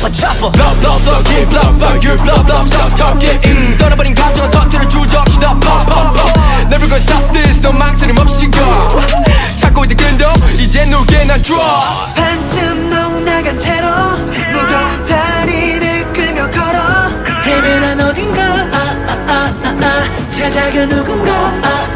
chopper chopper Blow blow blow give blow blow you blow blow stop talking 떠나버린 감정은 터트려 주저없이 나 pop pop Never gonna stop this 너 망설임 없이 가 찾고 있던 끈도 이제 누게 난 draw 반쯤 넋 나간 채로 무거운 다리를 끌며 걸어 헤매난 어딘가 찾아가 누군가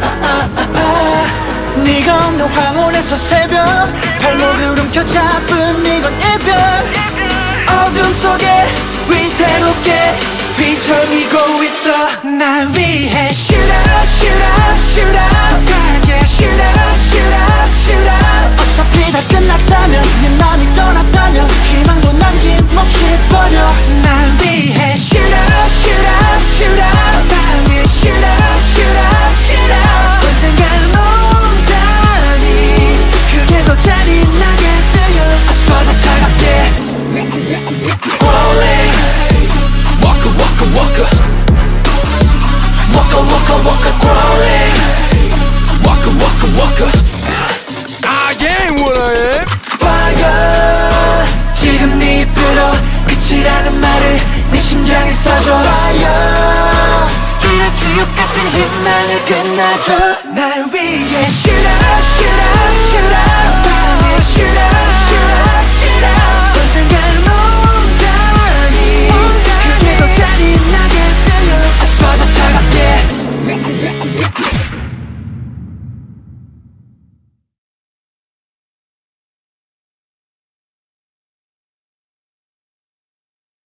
네가 없는 황혼에서 새벽 발목을 움켜잡은 이건 이별 어둠 속에 위태롭게 휘청이고 있어 날 위해 Shoot up, shoot up, shoot up 강하게 Shoot up, shoot up, shoot up 어차피 다 끝났다면 네 맘이 떠났다면 희망도 남김없이 버려 날 위해 Shoot up, shoot up, shoot up 날 위해 Shoot up, shoot up, shoot up 언젠가 온다니 그게 더 잔인하게 들려 I swear 더 차갑게 Rolling Walker walker walker Walker, walker, walker, crawling Walker walker walker I ain't what I am Fire 지금 네 입으로 끝이라는 말을 네 심장에 써줘 Fire 이런 지옥 같은 희망을 끝내줘 날 위해 Shoot